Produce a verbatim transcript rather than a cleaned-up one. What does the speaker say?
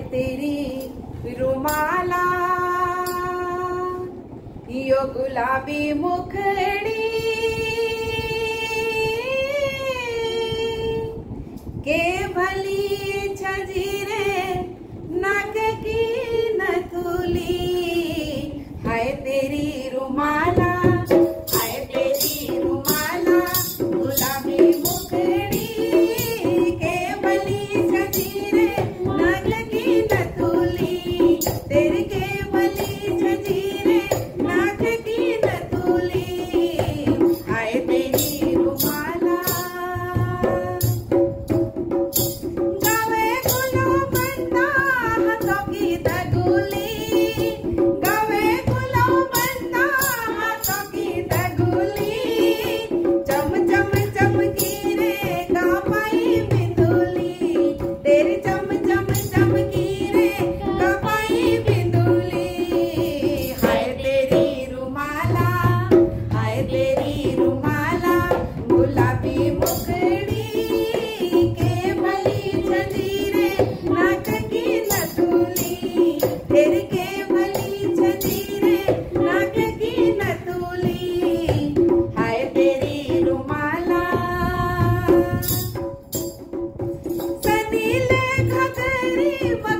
तेरी रुमाला, यो गुलाबी मुखड़ी के भली छजीरे नक की नथुली। हाय तेरी रुमाला, हाय तेरी रुमाला, गुलाबी मुखड़ी के भली छजीरे नक की नथुली। तेरी के भली छजीरे नक की नथुली। हाय तेरी रुमाला। But